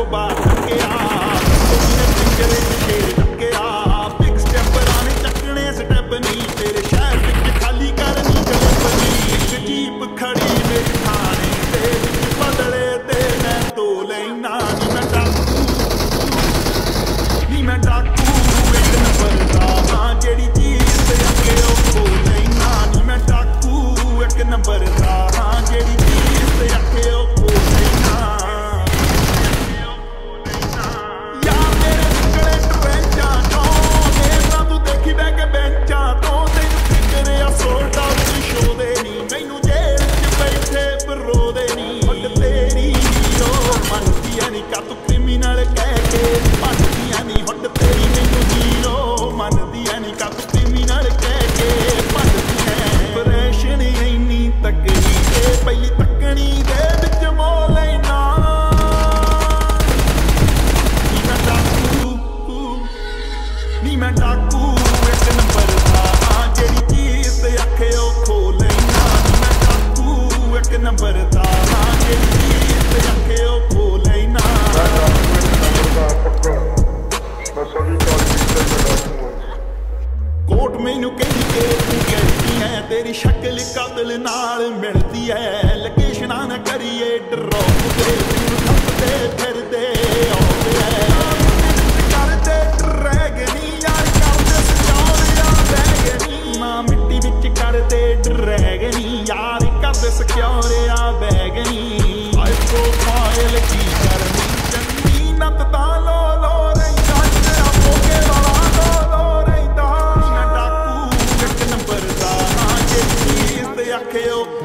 तो बाहर टक्या फिंगर शेर टक्या बिग स्टेप राने चकने स्टेप नहीं तेरे शहर विच खाली करनी जलपनी एक जीप खड़ी मेरे थाने ते बदले ते मैं तो लेना नी मैं डाकू एक नंबर दा हां जेड़ी चीज ते अगे ओ खो लेना नी मैं डाकू एक नंबर दा हां जेड़ी चीज ते अगे ओ खो लेना यार मेरे निकले ट्रेंचा तो मेरा तू देखी बैग बेंचा तो तेनू फिकर आ सोल्ड आउट शो दे नी मैनू जेल च बैठे बरो दे नी हट तेरी हीरो मनदी नहीं का तू क्रिमिनल कह के मनदी नहीं हट तेरी मैनू हीरो मनदी नहीं का तू क्रिमिनल कह के मनदी है ऑपरेशन इन्नी तकड़ी ते पहली तकनी दे विच मोह लेना नी मैं डाकू एक नंबर दा हां जेड़ी चीज ते अखे ओ खो लेना नी मैं डाकू एक नंबर दा हां जेड़ी चीज ते अखे ओ खो लेना कोट मैनू कहदी के तू कहती है तेरी शक्ल कातिल नाल मिलती है लोकेशना न करिए ड्रॉप दे थपदे फिरदे आउंदे है करदे ड्रैगनी यार करदे सिक्योरिया बैगनी ना मिट्टी विच करदे ड्रैगनी यार करदे सिक्योरिया बैगनी आई प्रोफाइल की करनी चन्नी नत दा लो लो रहिंदा तेरा मोगे वाला लो लो रहिंदा मैं डाकू एक नंबर दा हां जे चीज ते आखे ओ